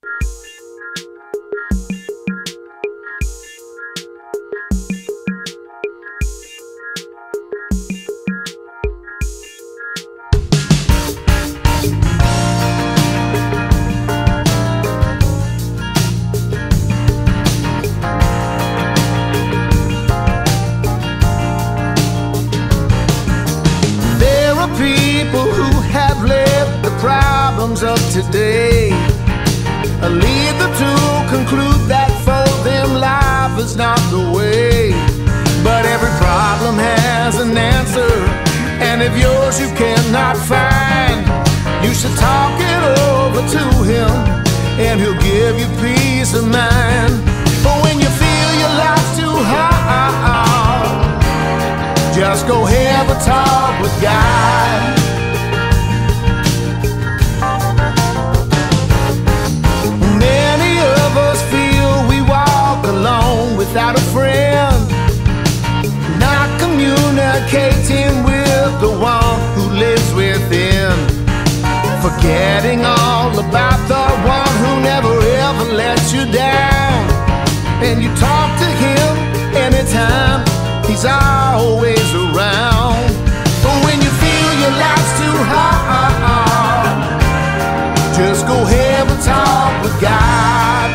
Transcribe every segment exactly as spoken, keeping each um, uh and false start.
People who have left the problems of today lead them to conclude that for them life is not the way. But every problem has an answer, and if yours you cannot find, you should talk it over to him, and he'll give you peace of mind. But when you feel your life's too hard, just go have a talk with God. Many of us feel we walk alone without a friend, not communicating with the one who lives within, forgetting all about the one who never ever lets you down. And you talk to him anytime, he's always around. But when you feel your life's too hard, just go have a talk with God.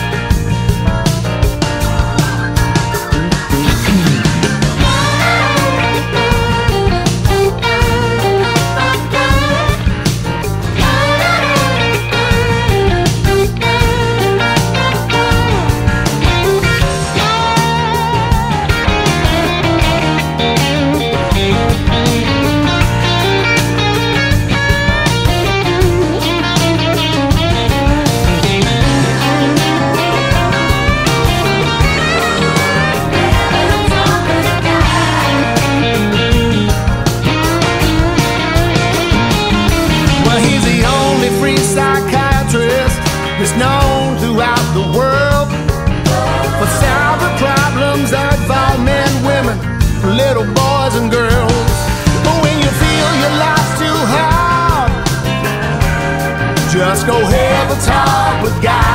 Is known throughout the world for solving problems that involve men, women, little boys and girls. But when you feel your life's too hard, just go have a talk with God.